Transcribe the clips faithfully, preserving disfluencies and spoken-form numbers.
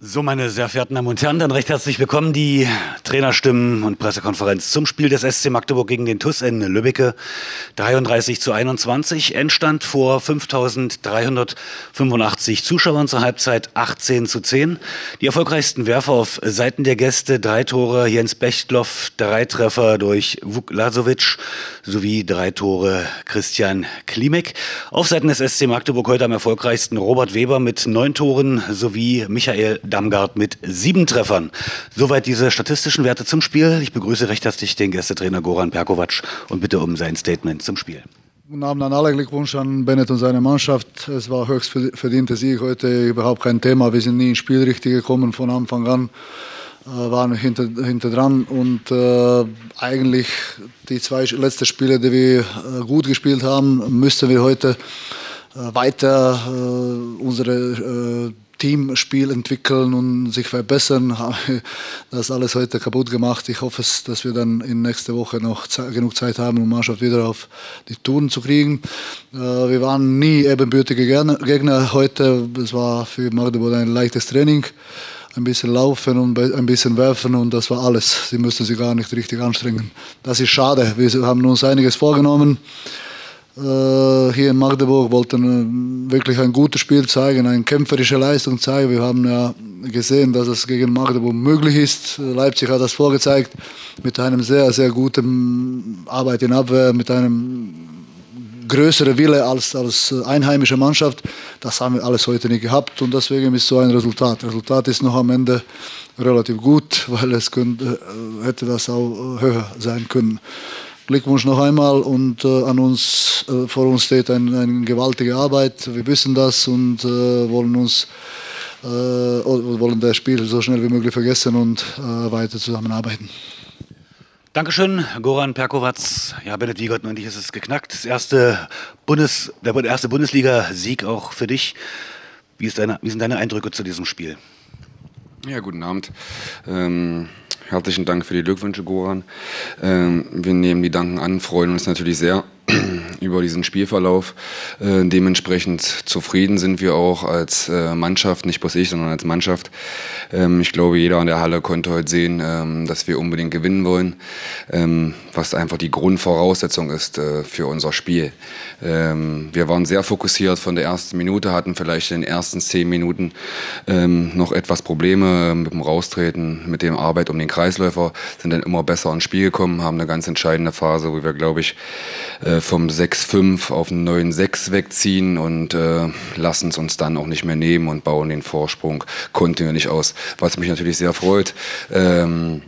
So, meine sehr verehrten Damen und Herren, dann recht herzlich willkommen. Die Trainerstimmen und Pressekonferenz zum Spiel des S C Magdeburg gegen den T U S in Lübbecke. dreiunddreißig zu einundzwanzig. Endstand vor fünftausenddreihundertfünfundachtzig Zuschauern zur Halbzeit achtzehn zu zehn. Die erfolgreichsten Werfer auf Seiten der Gäste: drei Tore Jens Bechtloff, drei Treffer durch Vuk Lazovic sowie drei Tore Christian Klimek. Auf Seiten des S C Magdeburg heute am erfolgreichsten Robert Weber mit neun Toren sowie Michael Damgard mit sieben Treffern. Soweit diese statistischen Werte zum Spiel. Ich begrüße recht herzlich den Gästetrainer Goran Perkovac und bitte um sein Statement zum Spiel. Guten Abend an alle, Glückwunsch an Bennett und seine Mannschaft. Es war höchst verdienter Sieg heute, überhaupt kein Thema. Wir sind nie ins Spiel richtig gekommen von Anfang an. Äh, waren hinter, hinter dran und äh, eigentlich die zwei letzten Spiele, die wir äh, gut gespielt haben, müssten wir heute äh, weiter äh, unsere äh, Teamspiel entwickeln und sich verbessern. Haben das alles heute kaputt gemacht. Ich hoffe, dass wir dann in nächster Woche noch Ze- genug Zeit haben, um die Mannschaft wieder auf die Touren zu kriegen. Äh, wir waren nie ebenbürtige Gegner heute. Es war für Magdeburg ein leichtes Training. Ein bisschen laufen und ein bisschen werfen und das war alles. Sie mussten sich gar nicht richtig anstrengen. Das ist schade. Wir haben uns einiges vorgenommen. Hier in Magdeburg wollten wirklich ein gutes Spiel zeigen, eine kämpferische Leistung zeigen. Wir haben ja gesehen, dass es gegen Magdeburg möglich ist. Leipzig hat das vorgezeigt mit einem sehr, sehr guten Arbeit in Abwehr, mit einem größeren Wille als, als einheimische Mannschaft. Das haben wir alles heute nicht gehabt und deswegen ist so ein Resultat. Das Resultat ist noch am Ende relativ gut, weil es könnte, hätte das auch höher sein können. Glückwunsch noch einmal und äh, an uns, äh, vor uns steht ein, eine gewaltige Arbeit. Wir wissen das und äh, wollen uns äh, wollen das Spiel so schnell wie möglich vergessen und äh, weiter zusammenarbeiten. Dankeschön, Goran Perkovac. Ja, Bennett Wiegert, und ich ist es geknackt. Das erste Bundes, der erste Bundesliga-Sieg auch für dich. Wie, ist deine, wie sind deine Eindrücke zu diesem Spiel? Ja, guten Abend. Ähm, herzlichen Dank für die Glückwünsche, Goran. Ähm, wir nehmen die Danken an, freuen uns natürlich sehr über diesen Spielverlauf. Äh, dementsprechend zufrieden sind wir auch als äh, Mannschaft, nicht bloß ich, sondern als Mannschaft. Ähm, ich glaube, jeder in der Halle konnte heute sehen, ähm, dass wir unbedingt gewinnen wollen, ähm, was einfach die Grundvoraussetzung ist äh, für unser Spiel. Ähm, wir waren sehr fokussiert von der ersten Minute, hatten vielleicht in den ersten zehn Minuten ähm, noch etwas Probleme mit dem Raustreten, mit dem Arbeit um den Kreisläufer, sind dann immer besser ins Spiel gekommen, haben eine ganz entscheidende Phase, wo wir, glaube ich, äh, vom sechs fünf auf einen neun sechs wegziehen und äh, lassen es uns dann auch nicht mehr nehmen und bauen den Vorsprung kontinuierlich aus. Was mich natürlich sehr freut, ähm,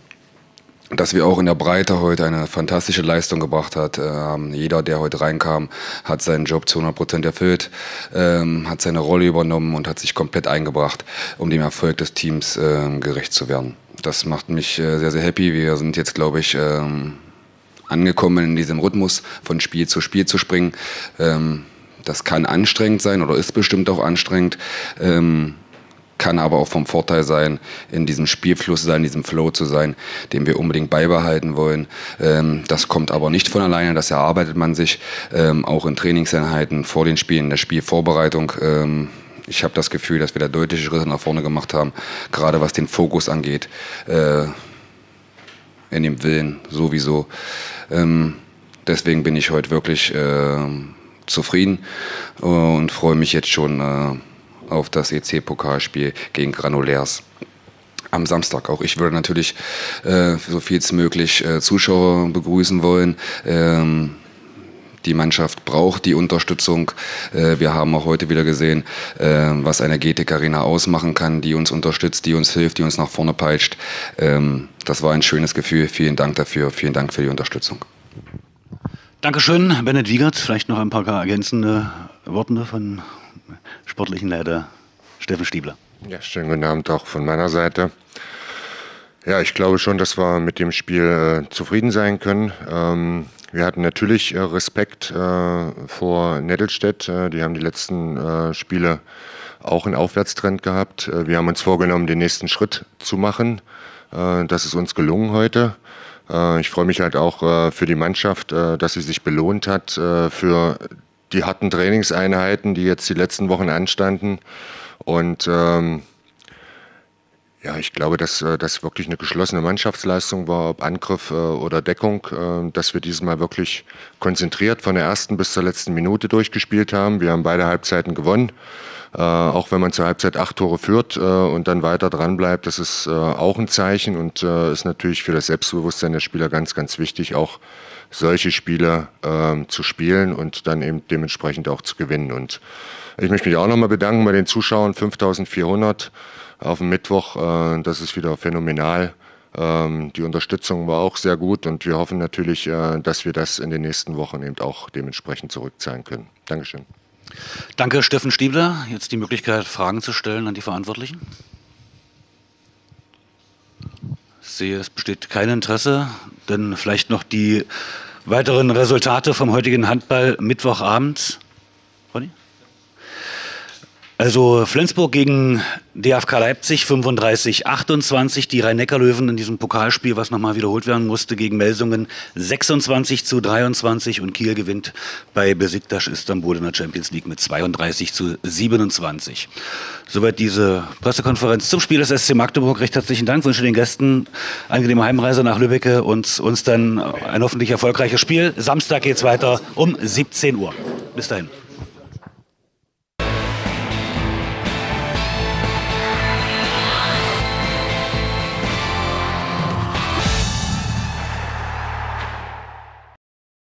dass wir auch in der Breite heute eine fantastische Leistung gebracht hat. Ähm, jeder, der heute reinkam, hat seinen Job zu hundert Prozent erfüllt, ähm, hat seine Rolle übernommen und hat sich komplett eingebracht, um dem Erfolg des Teams äh, gerecht zu werden. Das macht mich äh, sehr, sehr happy. Wir sind jetzt, glaube ich, ähm, angekommen in diesem Rhythmus, von Spiel zu Spiel zu springen. Ähm, das kann anstrengend sein oder ist bestimmt auch anstrengend, ähm, kann aber auch vom Vorteil sein, in diesem Spielfluss sein, in diesem Flow zu sein, den wir unbedingt beibehalten wollen. Ähm, das kommt aber nicht von alleine, das erarbeitet man sich, ähm, auch in Trainingseinheiten, vor den Spielen, in der Spielvorbereitung. Ähm, ich habe das Gefühl, dass wir da deutliche Schritte nach vorne gemacht haben, gerade was den Fokus angeht. Äh, in dem Willen sowieso. Ähm, deswegen bin ich heute wirklich äh, zufrieden und freue mich jetzt schon äh, auf das E C-Pokalspiel gegen Granulärs am Samstag. Auch ich würde natürlich äh, so viel als möglich äh, Zuschauer begrüßen wollen. Ähm, Die Mannschaft braucht die Unterstützung. Wir haben auch heute wieder gesehen, was eine G T K Arena ausmachen kann, die uns unterstützt, die uns hilft, die uns nach vorne peitscht. Das war ein schönes Gefühl. Vielen Dank dafür. Vielen Dank für die Unterstützung. Dankeschön, Bennett Wiegert. Vielleicht noch ein paar ergänzende Worte von sportlichen Leiter Steffen Stiebler. Ja, schönen guten Abend auch von meiner Seite. Ja, ich glaube schon, dass wir mit dem Spiel äh, zufrieden sein können. Ähm, wir hatten natürlich äh, Respekt äh, vor Nettelstedt. Äh, die haben die letzten äh, Spiele auch einen Aufwärtstrend gehabt. Äh, wir haben uns vorgenommen, den nächsten Schritt zu machen. Äh, das ist uns gelungen heute. Äh, ich freue mich halt auch äh, für die Mannschaft, äh, dass sie sich belohnt hat äh, für die harten Trainingseinheiten, die jetzt die letzten Wochen anstanden. Und ähm, Ja, ich glaube, dass das wirklich eine geschlossene Mannschaftsleistung war, ob Angriff äh, oder Deckung, äh, dass wir dieses Mal wirklich konzentriert von der ersten bis zur letzten Minute durchgespielt haben. Wir haben beide Halbzeiten gewonnen, äh, auch wenn man zur Halbzeit acht Tore führt äh, und dann weiter dran bleibt. Das ist äh, auch ein Zeichen und äh, ist natürlich für das Selbstbewusstsein der Spieler ganz, ganz wichtig, auch solche Spiele äh, zu spielen und dann eben dementsprechend auch zu gewinnen. Und ich möchte mich auch nochmal bedanken bei den Zuschauern, fünftausendvierhundert. Auf dem Mittwoch, äh, das ist wieder phänomenal. Ähm, die Unterstützung war auch sehr gut und wir hoffen natürlich, äh, dass wir das in den nächsten Wochen eben auch dementsprechend zurückzahlen können. Dankeschön. Danke, Steffen Stiebler. Jetzt die Möglichkeit, Fragen zu stellen an die Verantwortlichen. Ich sehe, es besteht kein Interesse, denn vielleicht noch die weiteren Resultate vom heutigen Handball Mittwochabend. Ronny? Also Flensburg gegen D F K Leipzig fünfunddreißig achtundzwanzig, die Rhein-Neckar-Löwen in diesem Pokalspiel, was nochmal wiederholt werden musste, gegen Melsungen sechsundzwanzig zu dreiundzwanzig und Kiel gewinnt bei Besiktas Istanbul in der Champions League mit zweiunddreißig zu siebenundzwanzig. Soweit diese Pressekonferenz zum Spiel des S C Magdeburg. Recht herzlichen Dank, wünsche den Gästen angenehme Heimreise nach Lübeck und uns dann ein hoffentlich erfolgreiches Spiel. Samstag geht's weiter um siebzehn Uhr. Bis dahin.